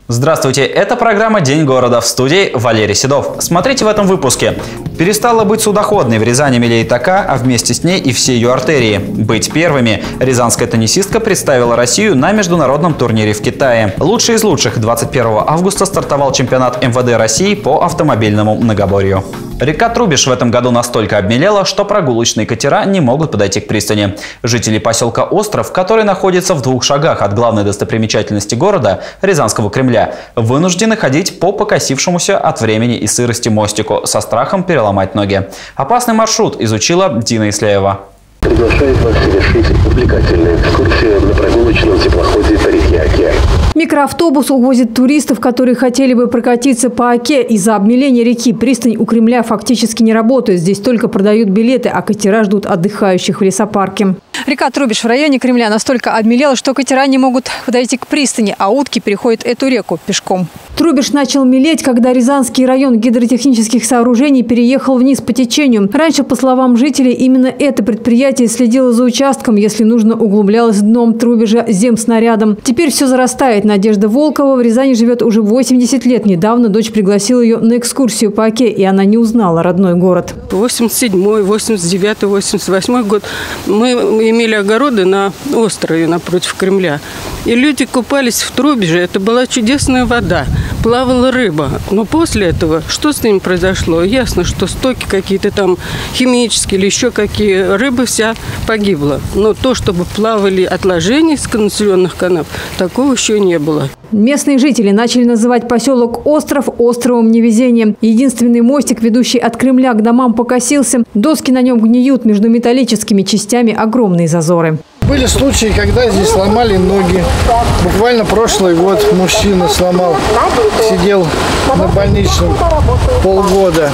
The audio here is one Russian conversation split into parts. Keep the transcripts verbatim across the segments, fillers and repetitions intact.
Здравствуйте, это программа «День города», в студии Валерий Седов. Смотрите в этом выпуске. Перестала быть судоходной в Рязани Милей Тока, а вместе с ней и все ее артерии. Быть первыми. Рязанская теннисистка представила Россию на международном турнире в Китае. Лучший из лучших. двадцать первого августа стартовал чемпионат эм вэ дэ России по автомобильному многоборью. Река Трубеж в этом году настолько обмелела, что прогулочные катера не могут подойти к пристани. Жители поселка Остров, который находится в двух шагах от главной достопримечательности города – Рязанского Кремля, вынуждены ходить по покосившемуся от времени и сырости мостику со страхом переломать ноги. Опасный маршрут изучила Дина Исляева. Приглашает вас совершить увлекательную экскурсию на прогулочном теплоходе по реке Оке. Микроавтобус увозит туристов, которые хотели бы прокатиться по Оке. Из-за обмеления реки пристань у Кремля фактически не работает. Здесь только продают билеты, а катера ждут отдыхающих в лесопарке. Река Трубеж в районе Кремля настолько обмелела, что катера не могут подойти к пристани, а утки переходят эту реку пешком. Трубеж начал мелеть, когда Рязанский район гидротехнических сооружений переехал вниз по течению. Раньше, по словам жителей, именно это предприятие следило за участком, если нужно, углублялось дном Трубежа земснарядом. Теперь все зарастает. Надежда Волкова в Рязани живет уже восемьдесят лет. Недавно дочь пригласила ее на экскурсию по Оке, и она не узнала родной город. восемьдесят седьмой, восемьдесят девятый, восемьдесят восьмой год мы имели огороды на острове напротив Кремля. И люди купались в Трубеже. Это была чудесная вода. Плавала рыба. Но после этого что с ним произошло? Ясно, что стоки какие-то там химические или еще какие. Рыба вся погибла. Но то, чтобы плавали отложения из канализационных канав, такого еще не было. Местные жители начали называть поселок Остров островом невезения. Единственный мостик, ведущий от Кремля к домам, покосился. Доски на нем гниют, между металлическими частями огромные зазоры. Были случаи, когда здесь сломали ноги. Буквально прошлый год мужчина сломал, сидел на больничном полгода.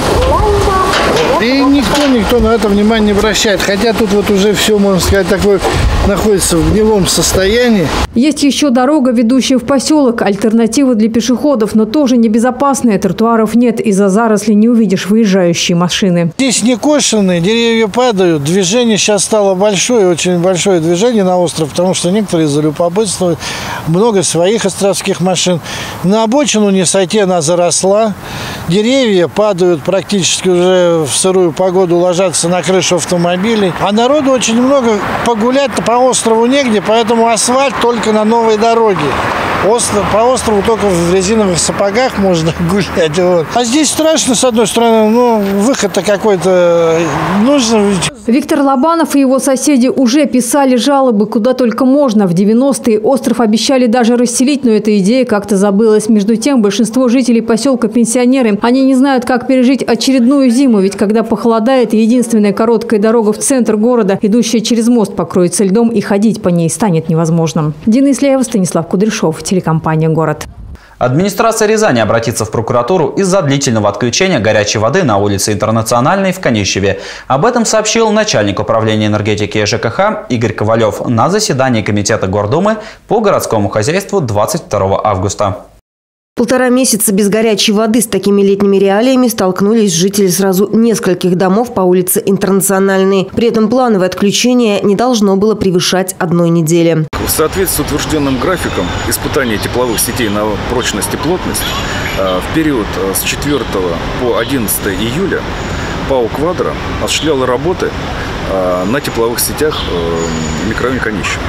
И никто, никто на это внимание не обращает. Хотя тут вот уже все, можно сказать, такое находится в гнилом состоянии. Есть еще дорога, ведущая в поселок. Альтернатива для пешеходов, но тоже небезопасная. Тротуаров нет, из-за зарослей не увидишь выезжающие машины. Здесь не кошеные, деревья падают. Движение сейчас стало большое, очень большое движение на остров, потому что некоторые залюбопытствуют. Много своих островских машин. На обочину не сойти, она заросла. Деревья падают практически уже в сырую погоду, ложатся на крышу автомобилей. А народу очень много. Погулять-то по острову негде, поэтому асфальт только на новой дороге. Остров, по острову только в резиновых сапогах можно гулять. Вот. А здесь страшно, с одной стороны, но выход-то какой-то нужен. Виктор Лобанов и его соседи уже писали жалобы куда только можно. В девяностые остров обещали даже расселить, но эта идея как-то забылась. Между тем, большинство жителей поселка пенсионеры. Они не знают, как пережить очередную зиму, ведь когда похолодает, единственная короткая дорога в центр города, идущая через мост, покроется льдом, и ходить по ней станет невозможным. Дина Исляева, Станислав Кудряшов, телекомпания «Город». Администрация Рязани обратится в прокуратуру из-за длительного отключения горячей воды на улице Интернациональной в Конищеве. Об этом сообщил начальник управления энергетики и ЖКХ Игорь Ковалев на заседании Комитета Гордумы по городскому хозяйству двадцать второго августа. Полтора месяца без горячей воды. С такими летними реалиями столкнулись жители сразу нескольких домов по улице Интернациональной. При этом плановое отключение не должно было превышать одной недели. В соответствии с утвержденным графиком испытания тепловых сетей на прочность и плотность в период с четвёртого по одиннадцатое июля ПАО «Квадро» осуществляла работы на тепловых сетях в микрорайоне Конищево.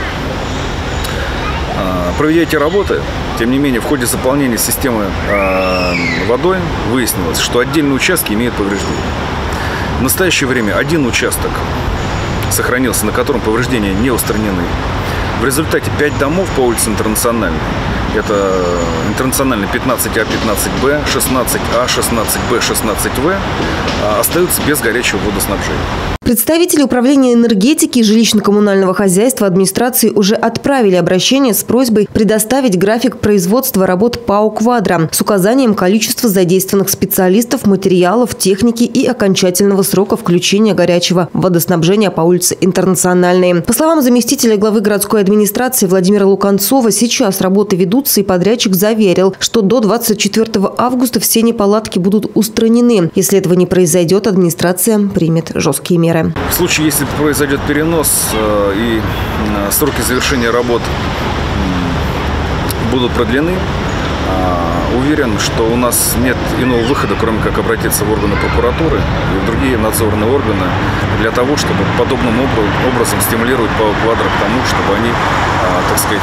Проведя эти работы, тем не менее, в ходе заполнения системы э, водой выяснилось, что отдельные участки имеют повреждения. В настоящее время один участок сохранился, на котором повреждения не устранены. В результате пять домов по улице Интернациональной, это Интернациональный пятнадцать А, пятнадцать Б, шестнадцать А, шестнадцать Б, шестнадцать В, остаются без горячего водоснабжения. Представители управления энергетики и жилищно-коммунального хозяйства администрации уже отправили обращение с просьбой предоставить график производства работ ПАО «Квадро» с указанием количества задействованных специалистов, материалов, техники и окончательного срока включения горячего водоснабжения по улице Интернациональной. По словам заместителя главы городской администрации Владимира Луканцова, сейчас работы ведутся, и подрядчик заверил, что до двадцать четвёртого августа все неполадки будут устранены. Если этого не произойдет, администрация примет жесткие меры. В случае, если произойдет перенос э, и э, сроки завершения работ э, будут продлены, Уверен, что у нас нет иного выхода, кроме как обратиться в органы прокуратуры и в другие надзорные органы для того, чтобы подобным образом стимулировать ПАО «Квадро» к тому, чтобы они, так сказать,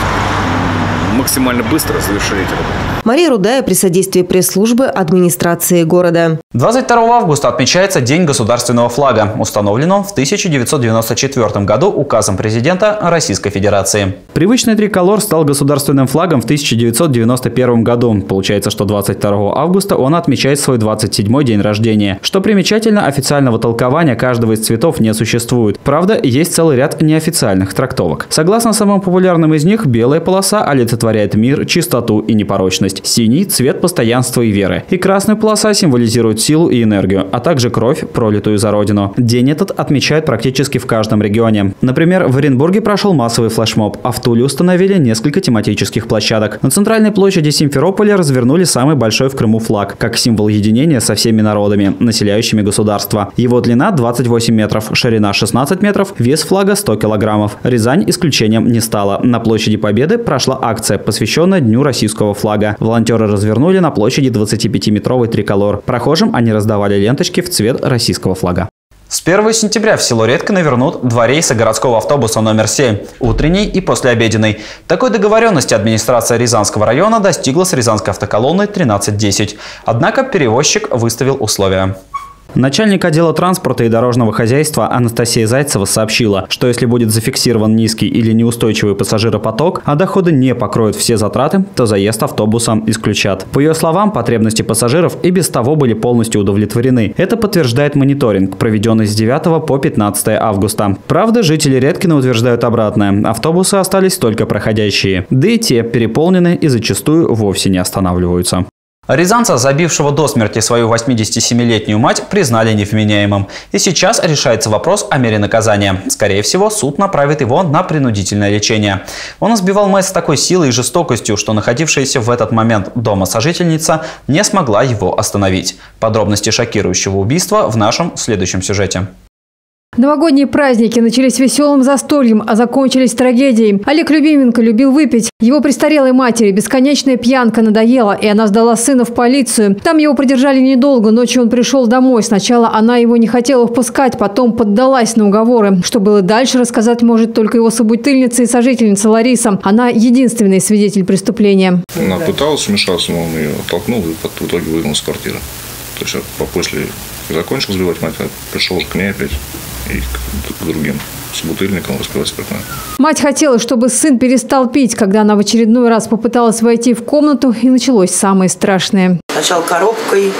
максимально быстро завершили эти работы. Мария Рудая при содействии пресс-службы администрации города. двадцать второго августа отмечается День государственного флага. Установлен он в тысяча девятьсот девяносто четвёртом году указом президента Российской Федерации. Привычный триколор стал государственным флагом в тысяча девятьсот девяносто первом году. Получается, что двадцать второго августа он отмечает свой двадцать седьмой день рождения. Что примечательно, официального толкования каждого из цветов не существует. Правда, есть целый ряд неофициальных трактовок. Согласно самым популярным из них, белая полоса олицетворяет мир, чистоту и непорочность. Синий – цвет постоянства и веры. И красная полоса символизирует силу и энергию, а также кровь, пролитую за родину. День этот отмечают практически в каждом регионе. Например, в Оренбурге прошел массовый флешмоб, а в Туле установили несколько тематических площадок. На центральной площади Симферополя развернули самый большой в Крыму флаг, как символ единения со всеми народами, населяющими государство. Его длина двадцать восемь метров, ширина шестнадцать метров, вес флага сто килограммов. Рязань исключением не стала. На площади Победы прошла акция, посвященная Дню российского флага. Волонтеры развернули на площади двадцатипятиметровый триколор. Прохожим они раздавали ленточки в цвет российского флага. С первого сентября в село Редкино вернут два рейса городского автобуса номер семь – утренний и послеобеденный. Такой договоренности администрация Рязанского района достигла с Рязанской автоколонной тринадцать десять. Однако перевозчик выставил условия. Начальник отдела транспорта и дорожного хозяйства Анастасия Зайцева сообщила, что если будет зафиксирован низкий или неустойчивый пассажиропоток, а доходы не покроют все затраты, то заезд автобусом исключат. По ее словам, потребности пассажиров и без того были полностью удовлетворены. Это подтверждает мониторинг, проведенный с девятого по пятнадцатое августа. Правда, жители Редкина утверждают обратное. Автобусы остались только проходящие. Да и те переполнены и зачастую вовсе не останавливаются. Рязанца, забившего до смерти свою восьмидесятисемилетнюю мать, признали невменяемым. И сейчас решается вопрос о мере наказания. Скорее всего, суд направит его на принудительное лечение. Он избивал мать с такой силой и жестокостью, что находившаяся в этот момент дома сожительница не смогла его остановить. Подробности шокирующего убийства в нашем следующем сюжете. Новогодние праздники начались веселым застольем, а закончились трагедией. Олег Любименко любил выпить. Его престарелой матери бесконечная пьянка надоела, и она сдала сына в полицию. Там его продержали недолго, ночью он пришел домой. Сначала она его не хотела впускать, потом поддалась на уговоры. Что было дальше, рассказать может только его собутыльница и сожительница Лариса. Она единственный свидетель преступления. Она пыталась вмешаться, но он ее толкнул и в итоге выгнал с квартиры. То есть после закончил сбивать мать, пришел уже к ней опять и к другим собутыльникам распивать спиртное. Мать хотела, чтобы сын перестал пить. Когда она в очередной раз попыталась войти в комнату, и началось самое страшное. Сначала коробкой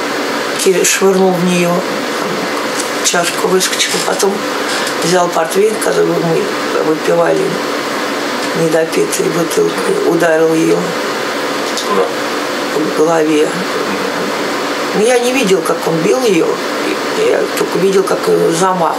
швырнул в нее, чашку выскочил, потом взял портвейн, который мы выпивали, недопитый бутылкой, ударил ее по голове. Но я не видел, как он бил ее, я только видел, как замах.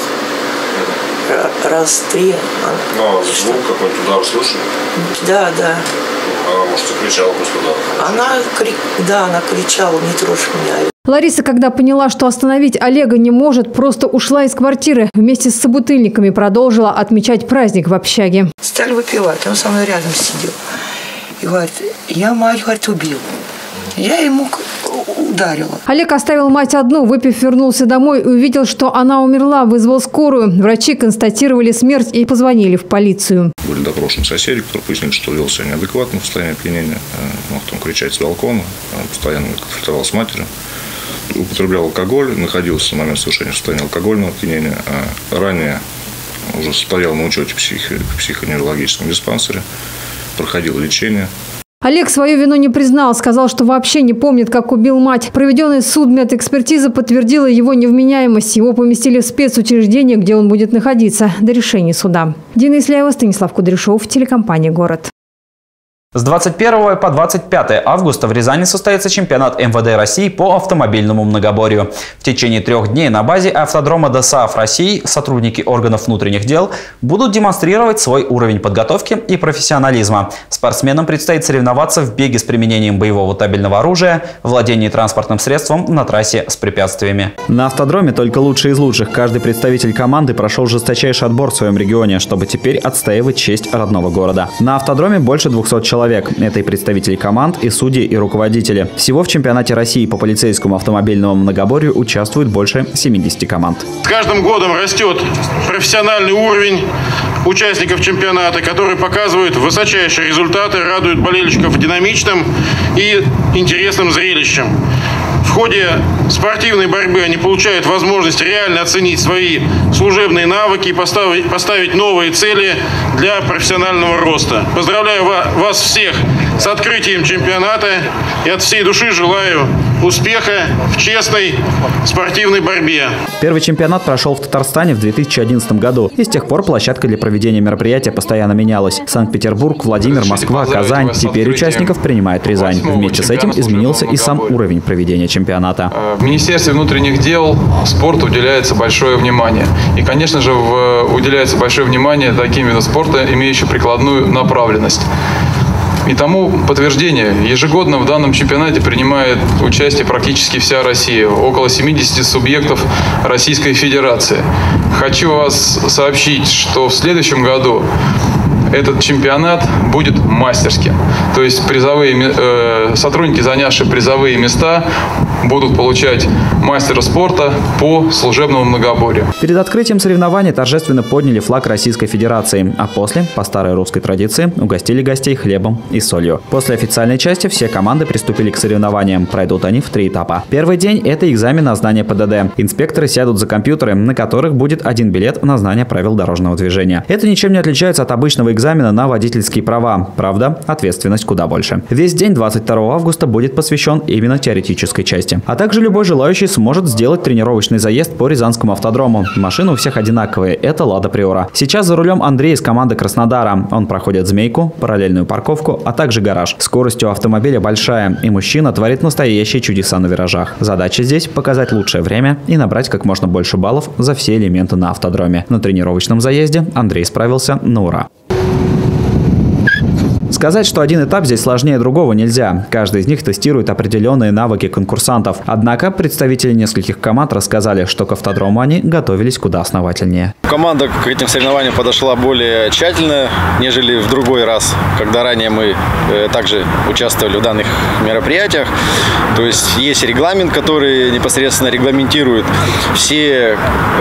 Раз, три. Но звук какой-то удар слышали? Да, да. Она, может, кричала после удара? Она, кри... да, она кричала: не трожь меня. Лариса, когда поняла, что остановить Олега не может, просто ушла из квартиры. Вместе с собутыльниками продолжила отмечать праздник в общаге. Стали выпивать, он со мной рядом сидел. И говорит: я мать, говорит, убил. Я ему ударила. Олег оставил мать одну, выпив, вернулся домой и увидел, что она умерла, вызвал скорую. Врачи констатировали смерть и позвонили в полицию. Были допрошены соседи, которые пояснили, что вел себя неадекватно в состоянии опьянения. Мог там кричать с балкона, постоянно конфликтовал с матерью. Употреблял алкоголь, находился на момент совершения состояния алкогольного опьянения. Ранее уже стоял на учете в психо- психоневрологическом диспансере, проходил лечение. Олег свою вину не признал, сказал, что вообще не помнит, как убил мать. Проведенная судмедэкспертиза подтвердила его невменяемость. Его поместили в спецучреждение, где он будет находиться до решения суда. Дина Исляева, Станислав Кудряшов, телекомпания «Город». С двадцать первого по двадцать пятое августа в Рязани состоится чемпионат эм вэ дэ России по автомобильному многоборью. В течение трех дней на базе автодрома ДОСААФ России сотрудники органов внутренних дел будут демонстрировать свой уровень подготовки и профессионализма. Спортсменам предстоит соревноваться в беге с применением боевого табельного оружия, владении транспортным средством на трассе с препятствиями. На автодроме только лучшие из лучших. Каждый представитель команды прошел жесточайший отбор в своем регионе, чтобы теперь отстаивать честь родного города. На автодроме больше двухсот человек. человек. Это и представители команд, и судьи, и руководители. Всего в чемпионате России по полицейскому автомобильному многоборью участвует больше семидесяти команд. С каждым годом растет профессиональный уровень участников чемпионата, которые показывают высочайшие результаты, радуют болельщиков динамичным и интересным зрелищем. В ходе спортивной борьбы они получают возможность реально оценить свои служебные навыки и поставить, поставить новые цели для профессионального роста. Поздравляю вас всех с открытием чемпионата и от всей души желаю успеха в честной спортивной борьбе. Первый чемпионат прошел в Татарстане в две тысячи одиннадцатом году. И с тех пор площадка для проведения мероприятия постоянно менялась. Санкт-Петербург, Владимир, Москва, Казань. Теперь участников принимает Рязань. Вместе с этим изменился и сам уровень проведения чемпионата. В Министерстве внутренних дел спорту уделяется большое внимание. И, конечно же, уделяется большое внимание таким видам спорта, имеющим прикладную направленность. И тому подтверждение. Ежегодно в данном чемпионате принимает участие практически вся Россия. Около семидесяти субъектов Российской Федерации. Хочу вас сообщить, что в следующем году этот чемпионат будет мастерским. То есть призовые, э, сотрудники, занявшие призовые места, будут получать мастера спорта по служебному многоборью. Перед открытием соревнований торжественно подняли флаг Российской Федерации, а после, по старой русской традиции, угостили гостей хлебом и солью. После официальной части все команды приступили к соревнованиям. Пройдут они в три этапа. Первый день – это экзамен на знание ПДД. Инспекторы сядут за компьютеры, на которых будет один билет на знание правил дорожного движения. Это ничем не отличается от обычного экзамена на водительские права. Правда, ответственность куда больше. Весь день двадцать второго августа будет посвящен именно теоретической части. А также любой желающий сможет сделать тренировочный заезд по Рязанскому автодрому. Машины у всех одинаковые. Это Лада Приора. Сейчас за рулем Андрей из команды Краснодара. Он проходит змейку, параллельную парковку, а также гараж. Скорость у автомобиля большая, и мужчина творит настоящие чудеса на виражах. Задача здесь – показать лучшее время и набрать как можно больше баллов за все элементы на автодроме. На тренировочном заезде Андрей справился на ура. Сказать, что один этап здесь сложнее другого нельзя. Каждый из них тестирует определенные навыки конкурсантов. Однако представители нескольких команд рассказали, что к автодрому они готовились куда основательнее. Команда к этим соревнованиям подошла более тщательно, нежели в другой раз, когда ранее мы э, также участвовали в данных мероприятиях. То есть есть регламент, который непосредственно регламентирует все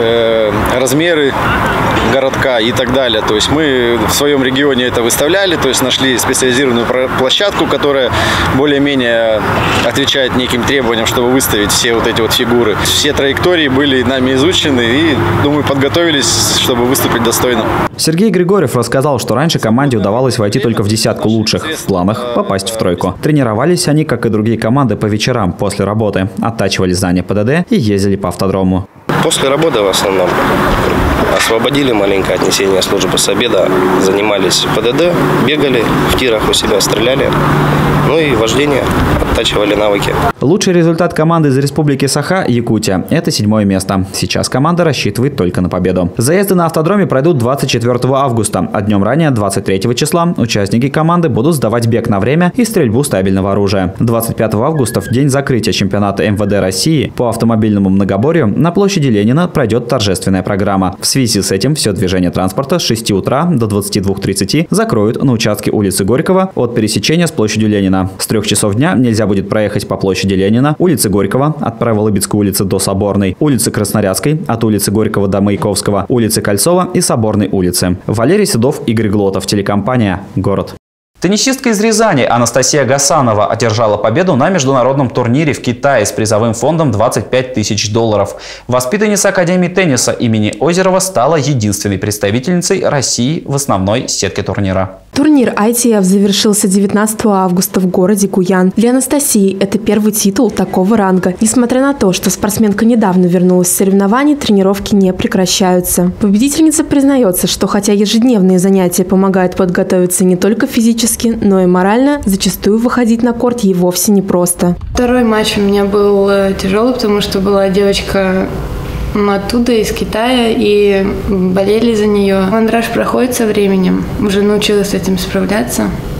э, размеры городка и так далее. То есть мы в своем регионе это выставляли, то есть нашли специализированную площадку, которая более-менее отвечает неким требованиям, чтобы выставить все вот эти вот фигуры. Все траектории были нами изучены и, думаю, подготовились, чтобы выступить достойно. Сергей Григорьев рассказал, что раньше команде удавалось войти только в десятку лучших, в планах попасть в тройку. Тренировались они, как и другие команды, по вечерам после работы, оттачивали знания ПДД и ездили по автодрому. После работы в основном освободили маленько от несения службы с обеда, занимались ПДД, бегали в тирах у себя, стреляли, ну и вождение, оттачивали навыки. Лучший результат команды из Республики Саха, Якутия, это седьмое место. Сейчас команда рассчитывает только на победу. Заезды на автодроме пройдут двадцать четвёртого августа, а днем ранее, двадцать третьего числа, участники команды будут сдавать бег на время и стрельбу стабильного оружия. двадцать пятого августа, в день закрытия чемпионата эм вэ дэ России по автомобильному многоборью, на площади Ленина пройдет торжественная программа. В связи с этим все движение транспорта с шести утра до двадцати двух тридцати закроют на участке улицы Горького от пересечения с площадью Ленина. С трех часов дня нельзя будет проехать по площади Ленина, улице Горького от Праволыбецкой улицы до Соборной, улицы Краснорядской от улицы Горького до Маяковского, улицы Кольцова и Соборной улицы. Валерий Седов, Игорь Глотов, телекомпания «Город». Теннисистка из Рязани Анастасия Гасанова одержала победу на международном турнире в Китае с призовым фондом двадцать пять тысяч долларов. Воспитанница Академии тенниса имени Озерова стала единственной представительницей России в основной сетке турнира. Турнир ай ти эф завершился девятнадцатого августа в городе Гуян. Для Анастасии это первый титул такого ранга. Несмотря на то, что спортсменка недавно вернулась с соревнований, тренировки не прекращаются. Победительница признается, что хотя ежедневные занятия помогают подготовиться не только физически, но и морально, зачастую выходить на корт ей вовсе непросто. Второй матч у меня был тяжелый, потому что была девочка оттуда, из Китая, и болели за нее. Мандраж проходит со временем, уже научилась с этим справляться.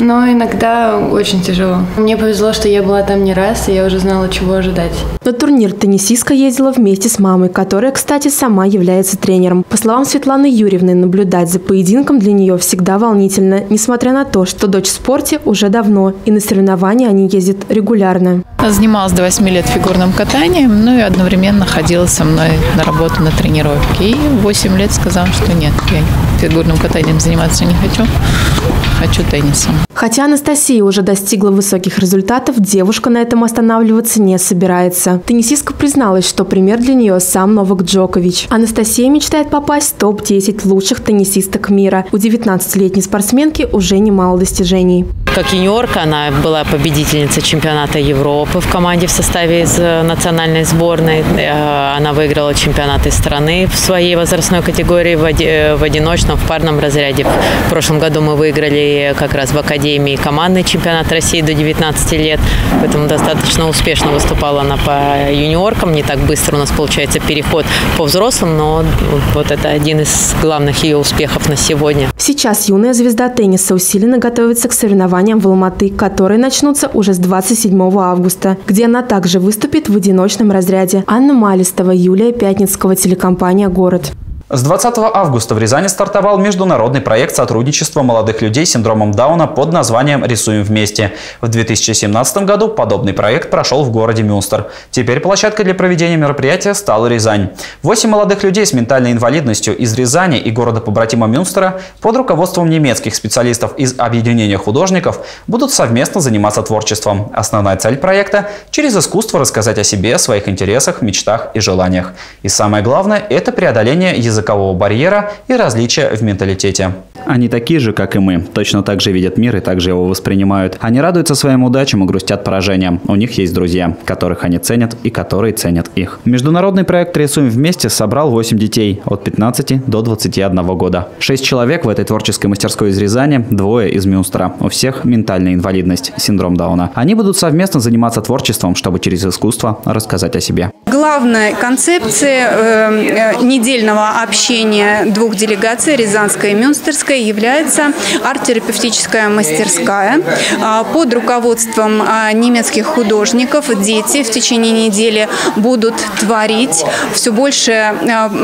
Но иногда очень тяжело. Мне повезло, что я была там не раз, и я уже знала, чего ожидать. На турнир теннисистка ездила вместе с мамой, которая, кстати, сама является тренером. По словам Светланы Юрьевны, наблюдать за поединком для нее всегда волнительно, несмотря на то, что дочь в спорте уже давно, и на соревнования они ездят регулярно. Занималась до восьми лет фигурным катанием, ну и одновременно ходила со мной на работу, на тренировки. И в восемь лет сказала, что нет, я фигурным катанием заниматься не хочу, хочу теннисом. Хотя Анастасия уже достигла высоких результатов, девушка на этом останавливаться не собирается. Теннисистка призналась, что пример для нее сам Новак Джокович. Анастасия мечтает попасть в топ десять лучших теннисисток мира. У девятнадцатилетней спортсменки уже немало достижений. Как юниорка она была победительницей чемпионата Европы в команде в составе из национальной сборной. Она выиграла чемпионаты страны в своей возрастной категории в одиночном, в парном разряде. В прошлом году мы выиграли как раз в академии командный чемпионат России до девятнадцати лет. Поэтому достаточно успешно выступала она по юниоркам. Не так быстро у нас получается переход по взрослым, но вот это один из главных ее успехов на сегодня. Сейчас юная звезда тенниса усиленно готовится к соревнованиям в Алматы, которые начнутся уже с двадцать седьмого августа, где она также выступит в одиночном разряде. Анна Малистова, Юлия Пятницкого, телекомпания «Город». С двадцатого августа в Рязани стартовал международный проект сотрудничества молодых людей с синдромом Дауна под названием «Рисуем вместе». В две тысячи семнадцатом году подобный проект прошел в городе Мюнстер. Теперь площадкой для проведения мероприятия стала Рязань. Восемь молодых людей с ментальной инвалидностью из Рязани и города-побратима Мюнстера под руководством немецких специалистов из объединения художников будут совместно заниматься творчеством. Основная цель проекта – через искусство рассказать о себе, своих интересах, мечтах и желаниях. И самое главное – это преодоление языкового языкового барьера и различия в менталитете. Они такие же, как и мы, точно так же видят мир и также его воспринимают. Они радуются своим удачам и грустят поражениям. У них есть друзья, которых они ценят и которые ценят их. Международный проект «Рисуем вместе» собрал восемь детей от пятнадцати до двадцати одного года. Шесть человек в этой творческой мастерской из Рязани, двое из Мюнстера. У всех ментальная инвалидность, синдром Дауна. Они будут совместно заниматься творчеством, чтобы через искусство рассказать о себе. Главной концепцией э, недельного общения двух делегаций, рязанской и мюнстерской, является арт-терапевтическая мастерская. Под руководством немецких художников дети в течение недели будут творить, все больше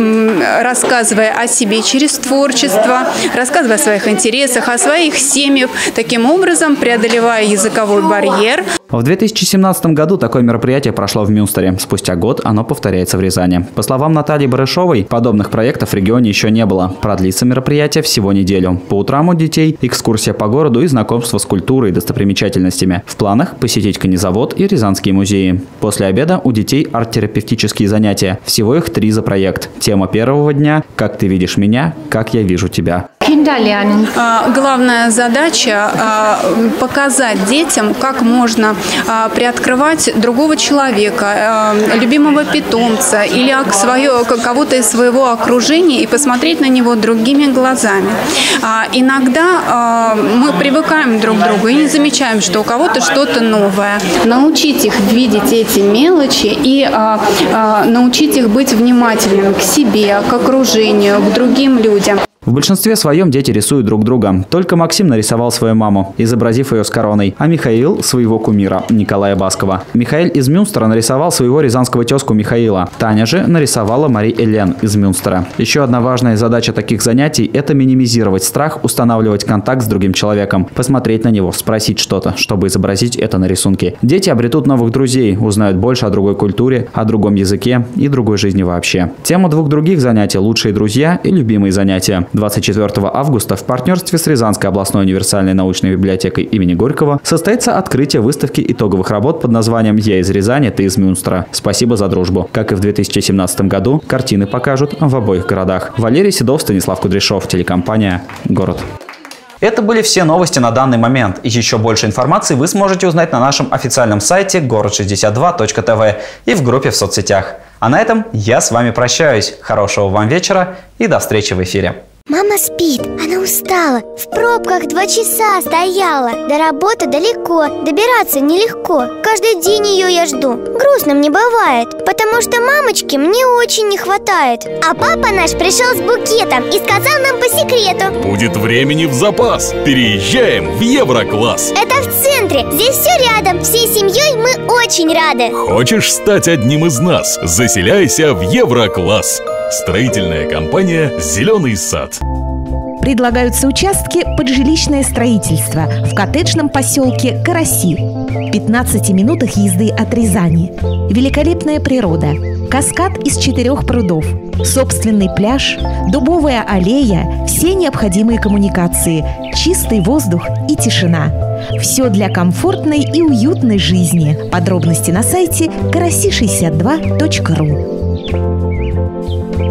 рассказывая о себе через творчество, рассказывая о своих интересах, о своих семьях, таким образом преодолевая языковой барьер. В две тысячи семнадцатом году такое мероприятие прошло в Мюнстере. Спустя год оно повторяется в Рязани. По словам Натальи Барышовой, подобных проектов в регионе еще не было. Продлится мероприятие всего неделю. По утрам у детей экскурсия по городу и знакомство с культурой и достопримечательностями. В планах посетить конезавод и Рязанские музеи. После обеда у детей арт-терапевтические занятия. Всего их три за проект. Тема первого дня – «Как ты видишь меня, как я вижу тебя». Главная задача – показать детям, как можно приоткрывать другого человека, любимого питомца или кого-то из своего окружения и посмотреть на него другими глазами. Иногда мы привыкаем друг к другу и не замечаем, что у кого-то что-то новое. Научить их видеть эти мелочи и научить их быть внимательными к себе, к окружению, к другим людям. В большинстве своем дети рисуют друг друга. Только Максим нарисовал свою маму, изобразив ее с короной, а Михаил – своего кумира Николая Баскова. Михаил из Мюнстера нарисовал своего рязанского тезку Михаила. Таня же нарисовала Мари Элен из Мюнстера. Еще одна важная задача таких занятий – это минимизировать страх, устанавливать контакт с другим человеком, посмотреть на него, спросить что-то, чтобы изобразить это на рисунке. Дети обретут новых друзей, узнают больше о другой культуре, о другом языке и другой жизни вообще. Тема двух других занятий – лучшие друзья и любимые занятия. двадцать четвёртого августа в партнерстве с Рязанской областной универсальной научной библиотекой имени Горького состоится открытие выставки итоговых работ под названием «Я из Рязани, ты из Мюнстера. Спасибо за дружбу». Как и в две тысячи семнадцатом году, картины покажут в обоих городах. Валерий Седов, Станислав Кудряшов, телекомпания «Город». Это были все новости на данный момент. И еще больше информации вы сможете узнать на нашем официальном сайте город шестьдесят два точка тв и в группе в соцсетях. А на этом я с вами прощаюсь. Хорошего вам вечера и до встречи в эфире. Мама спит, она устала. В пробках два часа стояла. До работы далеко, добираться нелегко. Каждый день ее я жду. Грустно мне бывает, потому что мамочки мне очень не хватает. А папа наш пришел с букетом и сказал нам по секрету: будет времени в запас. Переезжаем в Еврокласс. Это в центре, здесь все рядом. Всей семьей мы очень рады. Хочешь стать одним из нас? Заселяйся в Еврокласс. Строительная компания «Зеленый сад». Предлагаются участки под жилищное строительство в коттеджном поселке Караси. В пятнадцати минутах езды от Рязани. Великолепная природа. Каскад из четырех прудов. Собственный пляж, дубовая аллея, все необходимые коммуникации, чистый воздух и тишина. Все для комфортной и уютной жизни. Подробности на сайте караси шестьдесят два точка ру.